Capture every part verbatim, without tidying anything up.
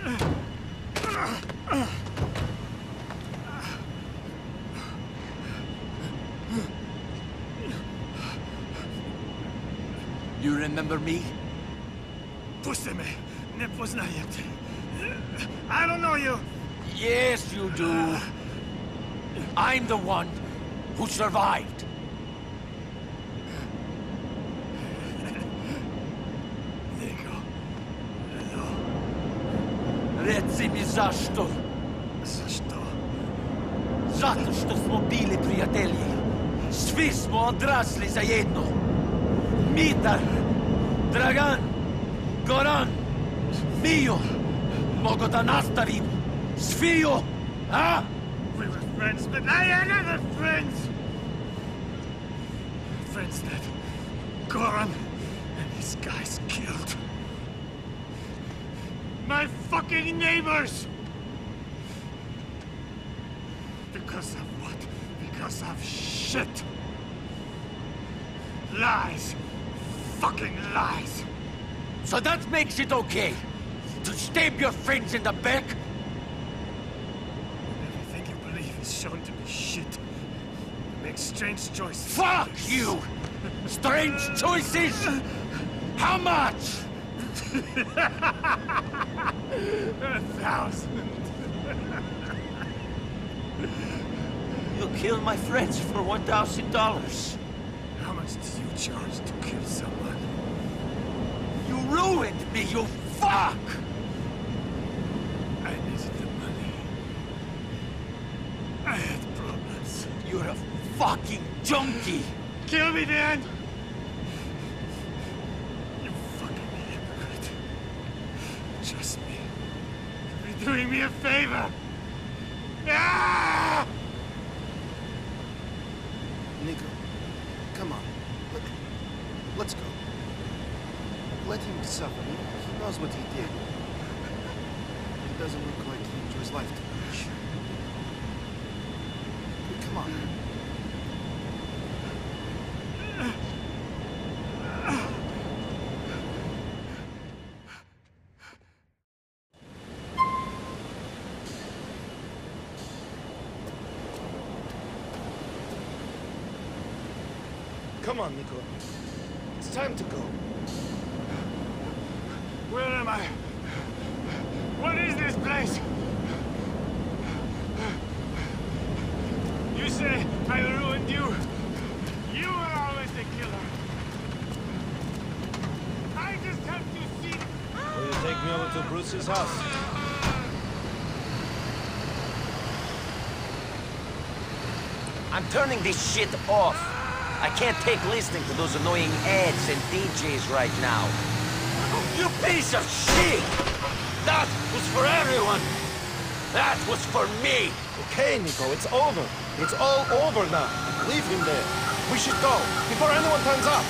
You remember me? Pusti me, ne poznajem te. I don't know you. Yes, you do. I'm the one who survived. Niko. Hello. Reci mi zašto? Zašto? Zato što smo bili prijatelji. Svi smo odrasli zajedno. Mitar, Dragan, Goran, Mio. Mogu da nastavim. Sviju, a? We were friends, but I had other friends. Friends that Goran and his guys killed. My fucking neighbors! Because of what? Because of shit. Lies. Fucking lies. So that makes it okay to stab your friends in the back? Everything you believe is shown to be shit. You make strange choices. Fuck you! Strange choices? How much? A thousand. You killed my friends for one thousand dollars. How much do you charge to kill someone? You ruined me, you fuck! I needed the money. I had problems. You're a fucking junkie! Kill me, Dan! You fucking hypocrite. Trust me. You're doing me a favor. Ah! Niko, come on. Let, let's go. Let him suffer. He, he knows what he did. It doesn't look like he enjoys life too much. Come on. Come on, Niko. It's time to go. Where am I? What is this place? You say I ruined you. You were always the killer. I just have to see... Will you take me over to Bruce's house? I'm turning this shit off. I can't take listening to those annoying ads and D Js right now. You piece of shit! That was for everyone! That was for me! Okay, Niko, it's over. It's all over now. Leave him there. We should go, before anyone turns up.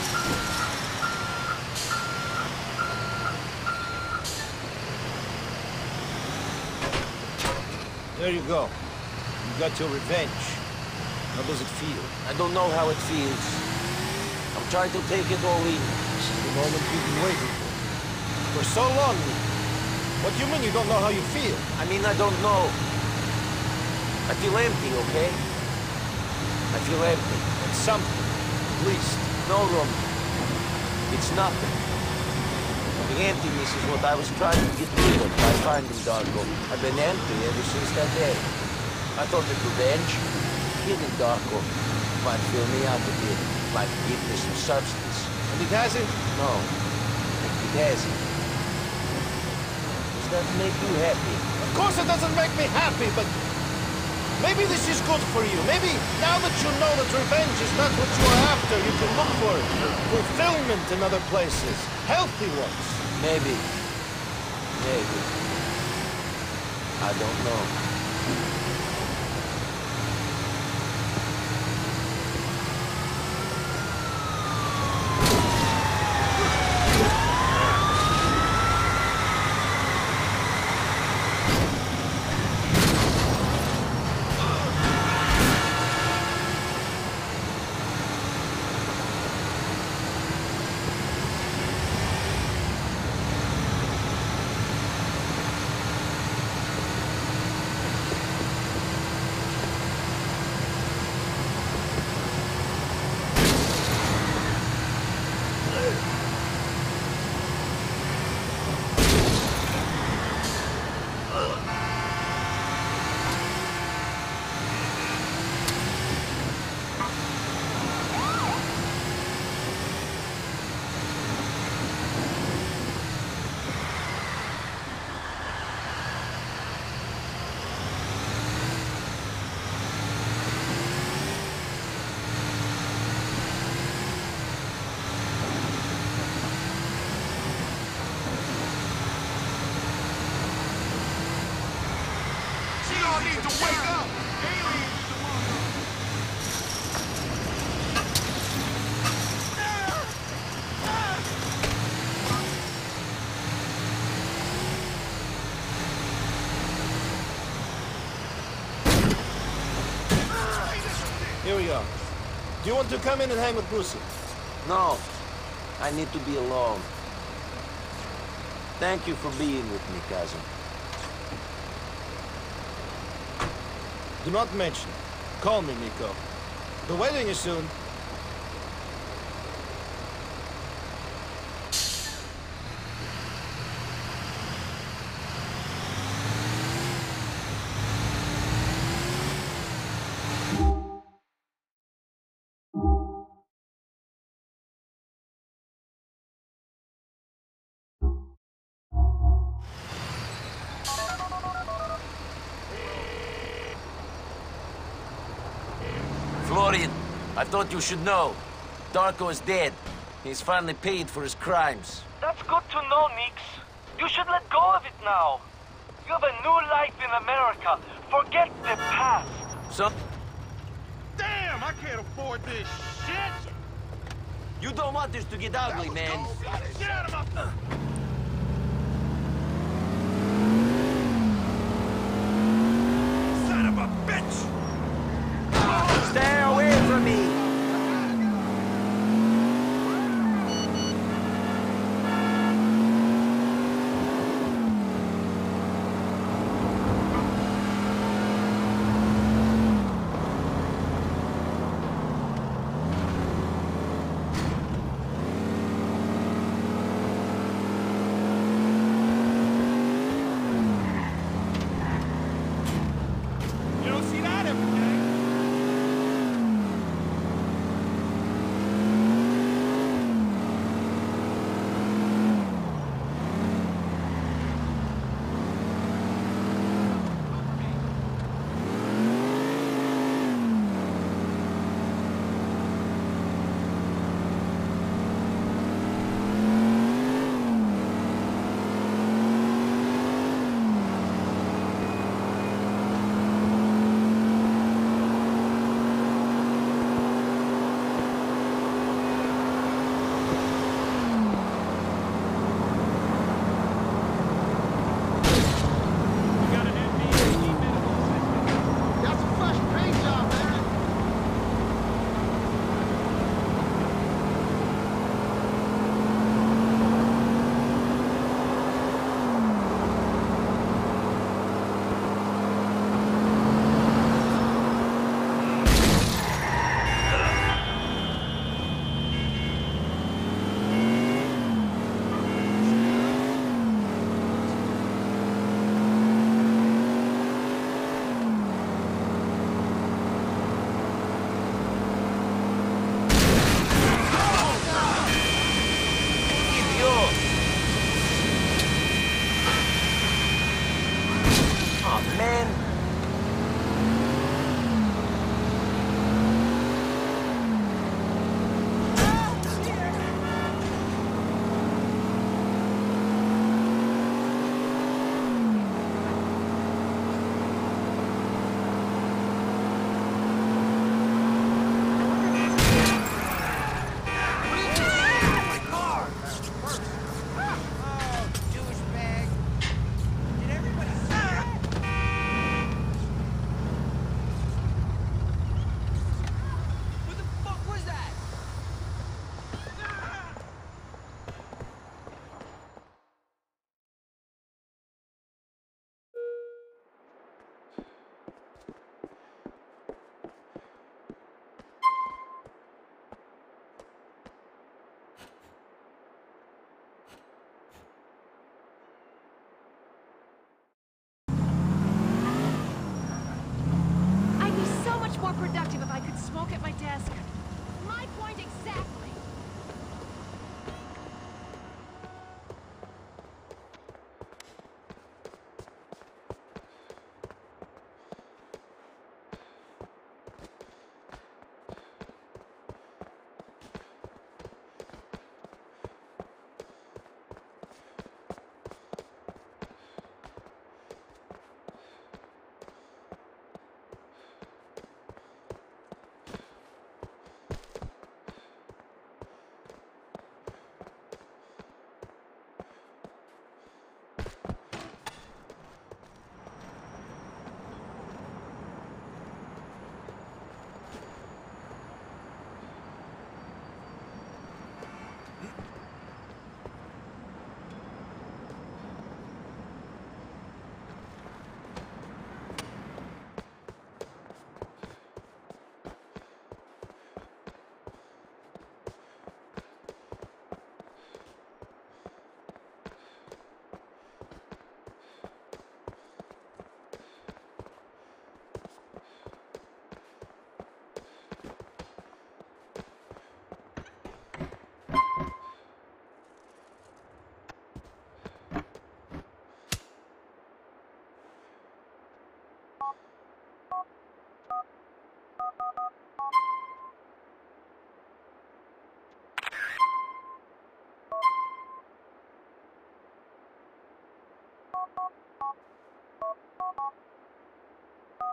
There you go. You got your revenge. How does it feel? I don't know how it feels. I'm trying to take it all in. This is the moment you've been waiting for. For so long, Niko. What do you mean you don't know how you feel? I mean, I don't know. I feel empty, okay? I feel empty. It's something, at least. No, Roman. It's nothing. The emptiness is what I was trying to get rid of by finding Darko. I've been empty ever since that day. I thought that revenge, killing Darko, might fill me up a bit, might give me some substance. And it hasn't? No, it hasn't. Does that make you happy? Of course it doesn't make me happy, but maybe this is good for you. Maybe now that you know that revenge is not what you are after, you can look for fulfillment in other places. Healthy ones. Maybe. Maybe. I don't know. y'all need to wake up! Aliens tomorrow! Here we are. Do you want to come in and hang with Brucey? No. I need to be alone. Thank you for being with me, cousin. Do not mention it. Call me, Nico. The wedding is soon. Florian, I thought you should know. Darko is dead. He's finally paid for his crimes. That's good to know, Nix. You should let go of it now. You have a new life in America. Forget the past. So, Damn, I can't afford this shit! you don't want this to get ugly, man. Get out of my... Son of a bitch! Stay away from me! You don't see that every day. Got some fresh paint job, man. Idiot! Oh, man. I'd be so much more productive if I could smoke at my desk. My point exactly.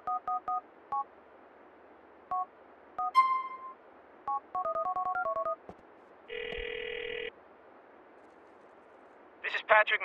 This is Patrick.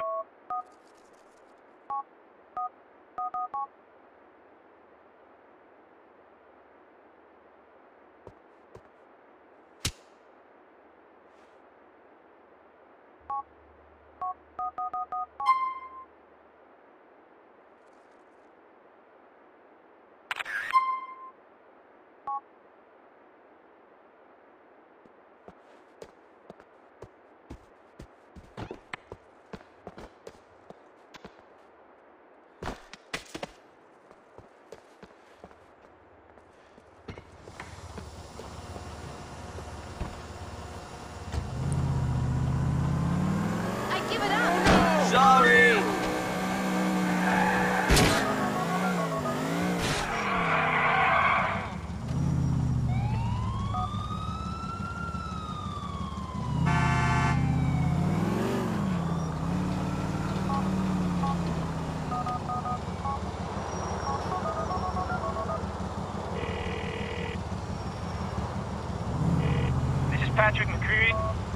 I give it up! Sorry! This is Patrick McCreary.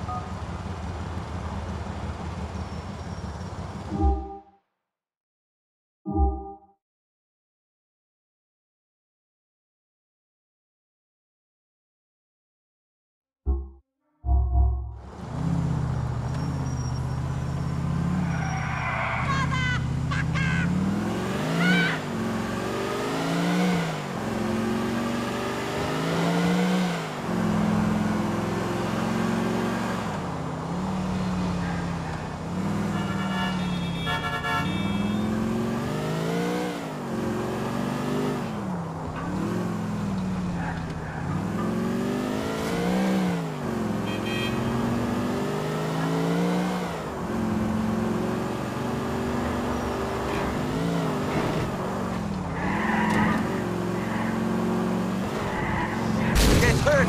Get hurt!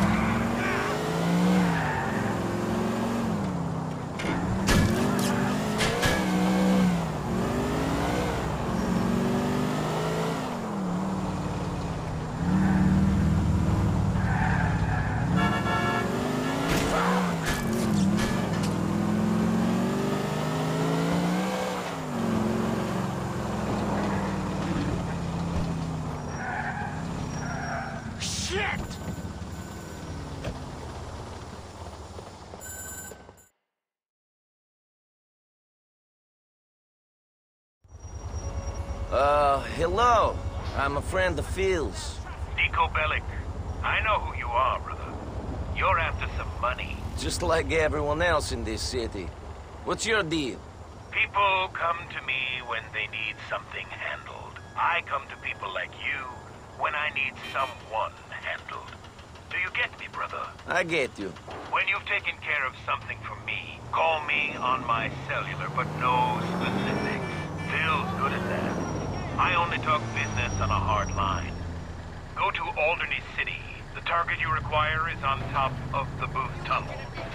Shit! Uh, hello. I'm a friend of Phil's. Niko Bellic. I know who you are, brother. You're after some money. Just like everyone else in this city. What's your deal? People come to me when they need something handled. I come to people like you when I need someone handled. Do you get me, brother? I get you. When you've taken care of something for me, call me on my cellular, but no specifics. Phil's good at that. I only talk business on a hard line. Go to Alderney City. The target you require is on top of the Booth Tunnel.